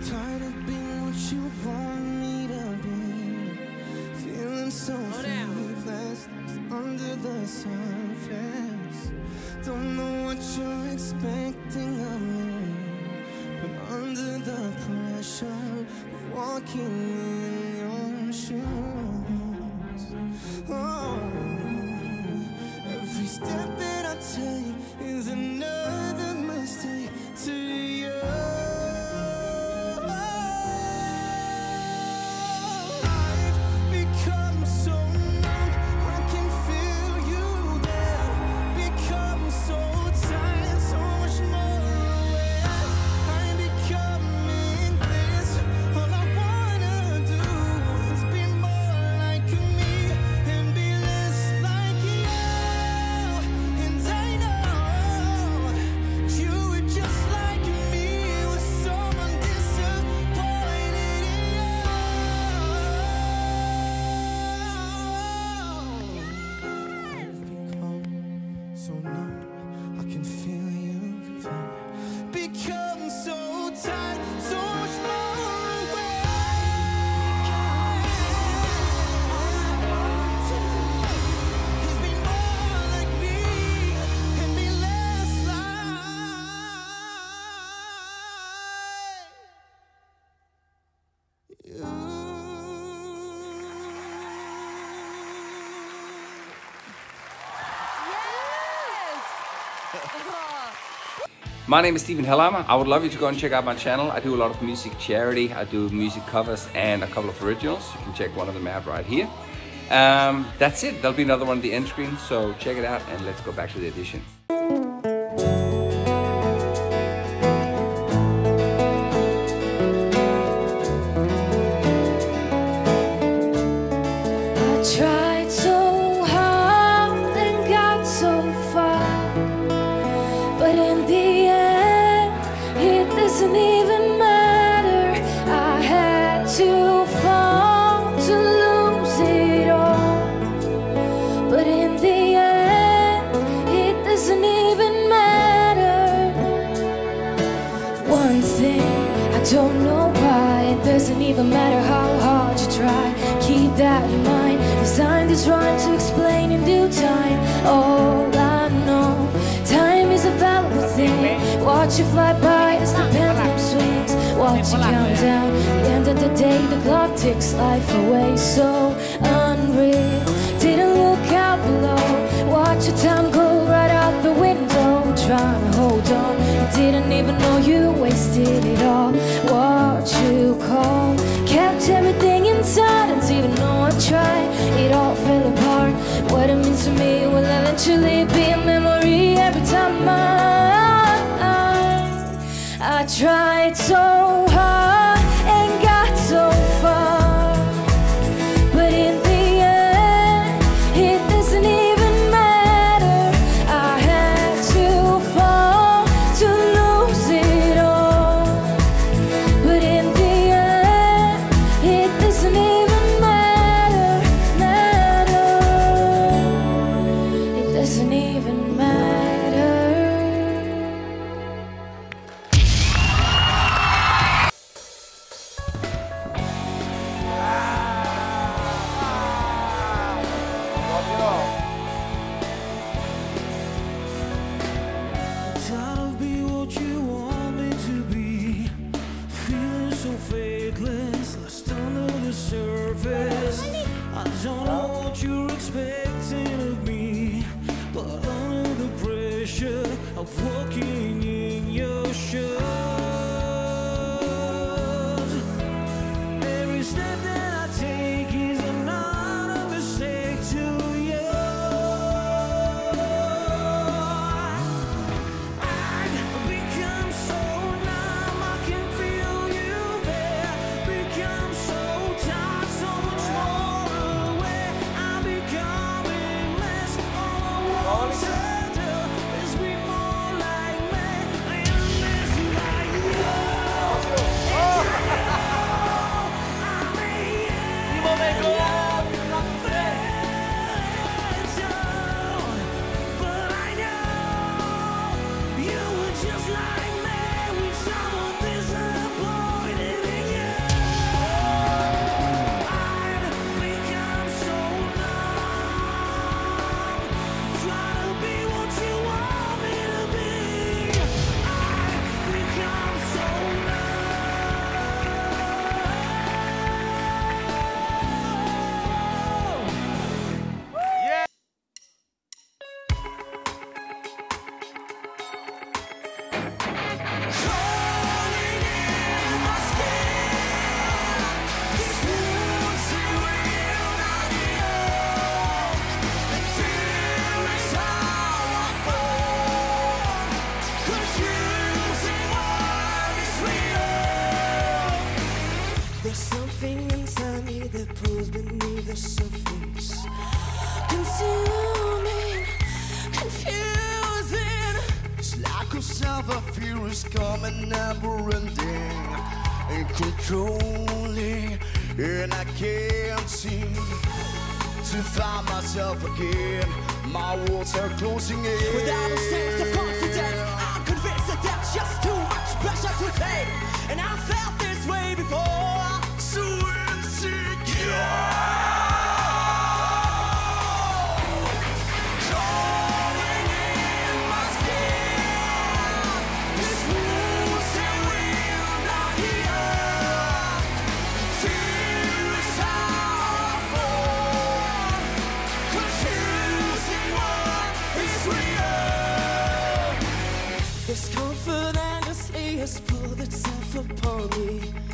Tired of being what you want me to be. Feeling so faithless under the surface. Don't know what you're expecting of me, but under the pressure of walking in your shoes. Oh, every step that I take is another mistake to you. So numb, I can feel you there. Become so tight, so much more away. Is be more like me and be less like you. My name is Steven Hellhammer. I would love you to go and check out my channel. I do a lot of music charity. I do music covers and a couple of originals. You can check one of them out right here. That's it. There'll be another one on the end screen, so check it out and let's go back to the audition. Tried so hard and got so far, but in the end it doesn't even matter. I had to fall to lose it all, but in the end it doesn't even matter. One thing I don't know why, it doesn't even matter how hard you try. Keep that in mind. Designed this rhyme to explain in due time. All I know, time is a valuable thing. Watch it fly by as the pendulum swings. Watch it count down. At the end of the day, the clock ticks life away. So unreal. Didn't look out below. Watch your time go right out the window. Trying to hold on. You didn't even know you wasted it all. What you call, kept everything inside, and even though I tried, it all fell apart. What it means to me will eventually be a memory. Every time I tried so hard and got so far, but in the end it doesn't even matter. I had to fall to lose it all, but in the end it doesn't even matter. It doesn't even matter. Tired of being what you want me to be. Feeling so faithless, lost under the surface. I don't know what you're expecting of me, but under the pressure of walking in your shoes. Every step that I take is another mistake to you. I've become so numb, I can feel you there. Become so tired, so much more away. I'm becoming less. All I want to do is be more like surface, consuming, confusing. It's like a self-fear is coming, never-ending, and controlling, and I can't seem to find myself again. My walls are closing in. Without a sense of confidence, I'm convinced that that's just too much pressure to take. And I felt this way before. So insecure. Crawling in my skin. This wounds and will not heal. Fear is powerful. Confusing what is real. This confidence has pulled itself upon me.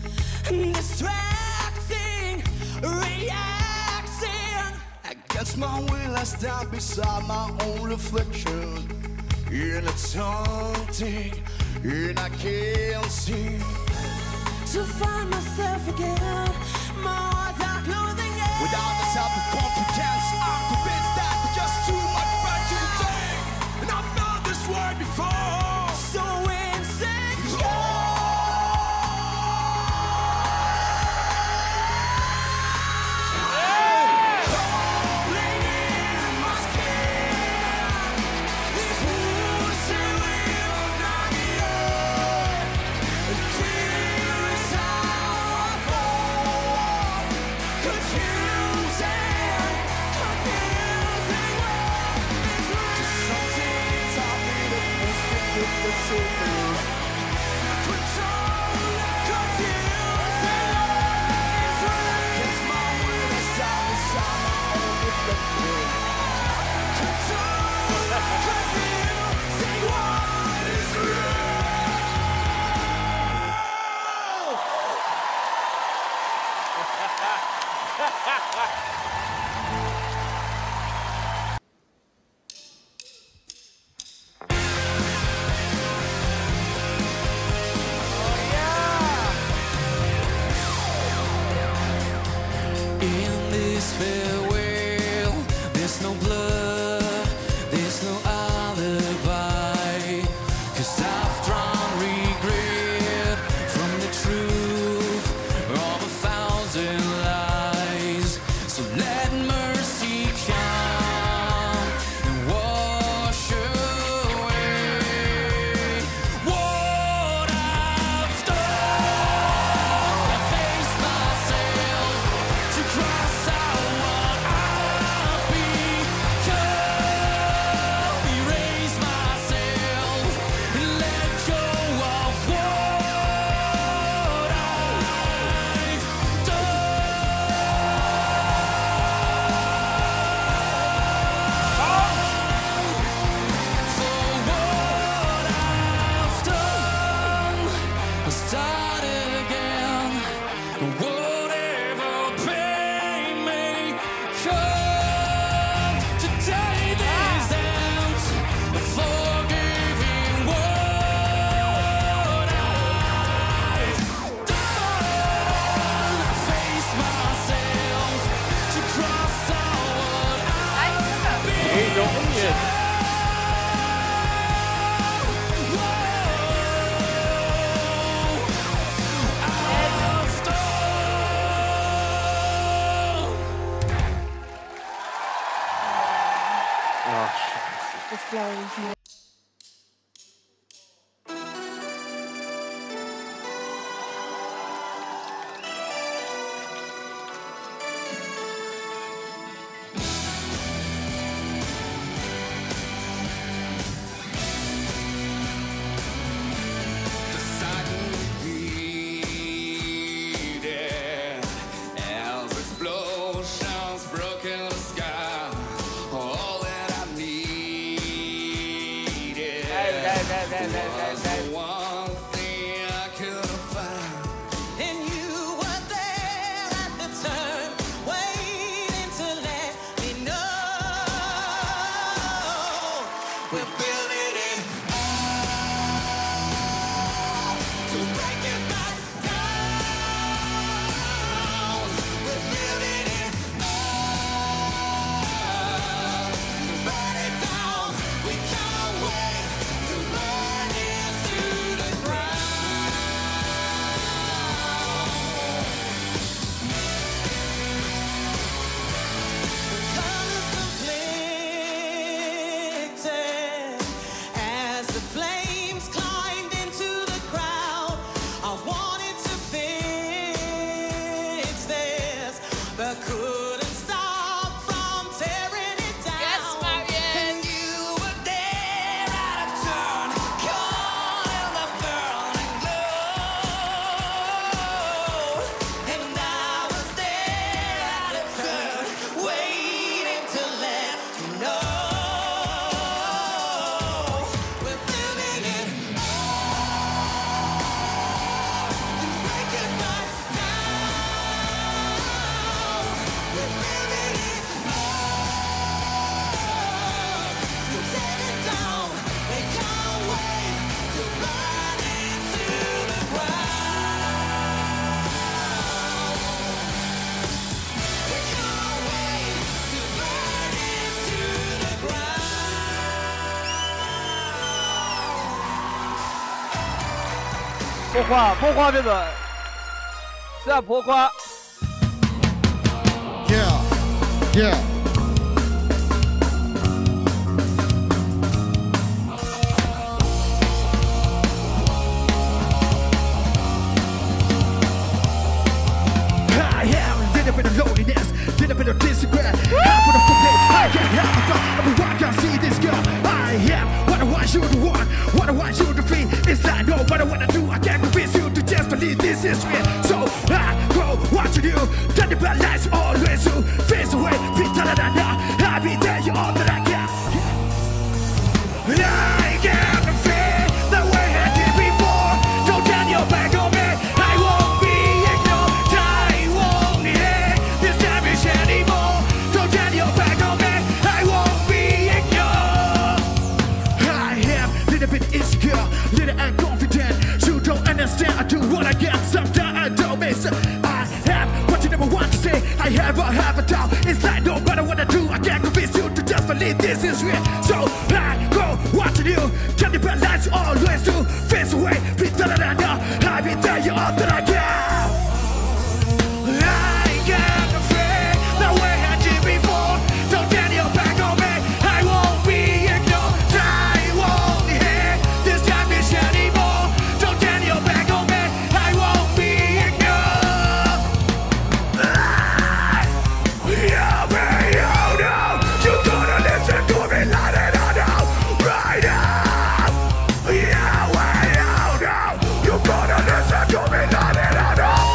Distracting, reacting. Against my will, I stand beside my own reflection. And it's haunting, and I can't seem to find myself again. My eyes are closing in. Without the self-confidence, I'm convinced that there's just too much pressure to take. And I've felt this word before. So insecure. In this farewell, there's no blood, there's no alibi. 'Cause I've drawn regret from the truth of 1,000 lies. So let mercy come and wash away what I've done. I face myself to cross out one 破花这个是啊，破花。 Yeah. I am a little bit of loneliness, little bit of disregard. Half of the complaint, I can't help it, but everyone can see this girl. I am what I want you to want, what I want you to feel. It's like no matter what I do, I can't convince you to just believe this is real. So I go what you do, turn the bad lights always to face away. Be taller than that, I'll be there, you're all that I can. I can't feel the way I did before. Don't turn your back on me, I won't be ignored. I won't hate this damage anymore. Don't turn your back on me, I won't be ignored. I am a little bit insecure, little unconfident. You don't understand, I do what I can. Sometimes I don't miss it. I have what you never want to say. I have a doubt. It's like no matter what I do, I can't convince you to just believe this is real. So I go watching you, turn the bad lights always to face away. Be taller than that, I'll be there, you're all that I can. I can't feel the way I did before. Don't turn your back on me, I won't be ignored. I won't hate this damage anymore. Don't turn your back on me, I won't be ignored. Yeah, man, you know, you gotta listen to me loud and loud right now. Yeah, well, you know, you gotta listen to me loud and loud right now.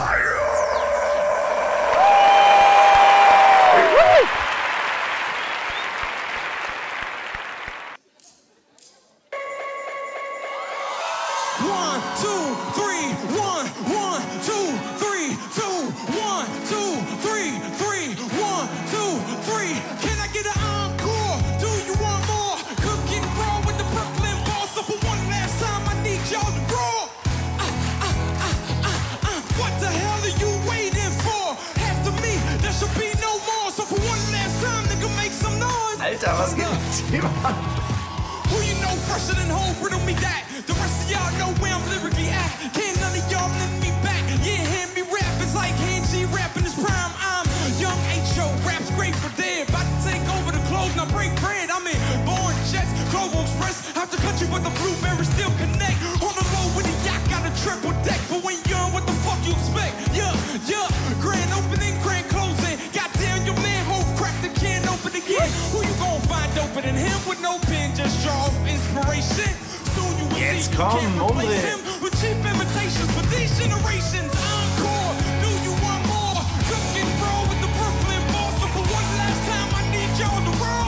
1, 2, 3, 1, 1, 2, 3, 2, 1, 2, 3, 3, 1, 2, 3. Can I get an encore? Do you want more? Cook and roll with the Brooklyn boss. So for one last time, I need y'all to roar. What the hell are you waiting for? After me, there should be no more. So for one last time, nigga, make some noise. Alter, was geht mit dir, Mann? Who you know fresher than home, riddle me that. The rest of y'all know where I'm lyrically at. Can't none of y'all let me back. Yeah, hear me rap, it's like Hand G rapping his prime. I'm young H.O., rap's great for dead. About to take over the clothes, now break bread. I'm in Born Jets, Global Express. Out the country, but the blueberries still connect. On the road with the yacht, got a triple deck. But when you're young, what the fuck you expect? Yeah, grand opening, grand closing. Goddamn, your man Hove cracked the can open again. Who you gon' find opening him with no pen, just draw inspiration? Soon you will Jetzt see you komm, can't replace Mumble. him with cheap imitations for these generations. Encore, do you want more? Cook and roll with the Brooklyn boss. So for one last time, I need y'all to roll.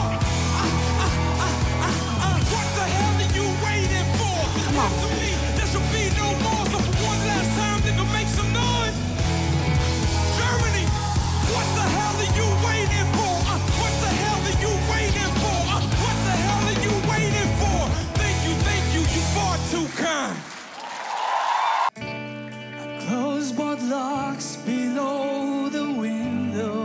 What the hell are you waiting for? After me, there should be no more. So for one last time, nigga, make some noise. Germany, what the hell are you waiting for? What the hell are you waiting for? What the hell are you waiting for? Thank you, you far too kind. I close both locks below the window.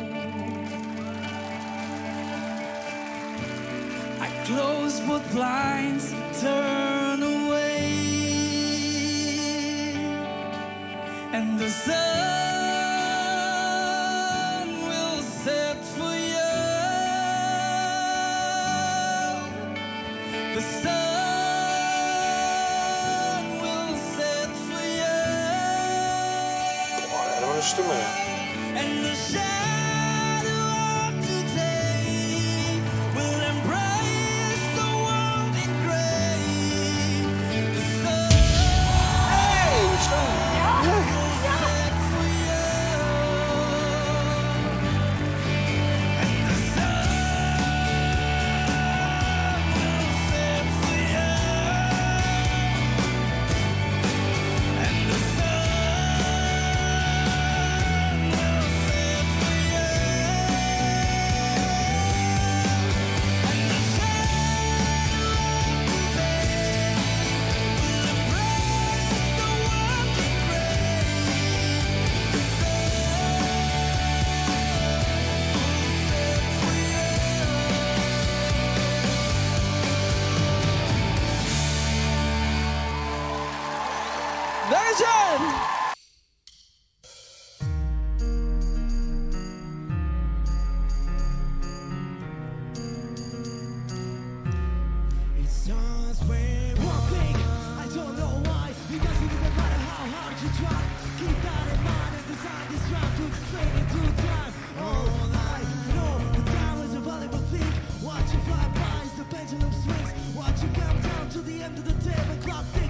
I close both blinds, turn away, and the sun will set for you. The sun will set for you. Boah, der hat aber eine Stimme. And the shadow of today will embrace the world in gray. The sun will set for you. And the sun will set for you. And the sun will set for you. Dankeschön! Watch you fly by as the pendulum swings. Watch you come down to the end of the tablecloth.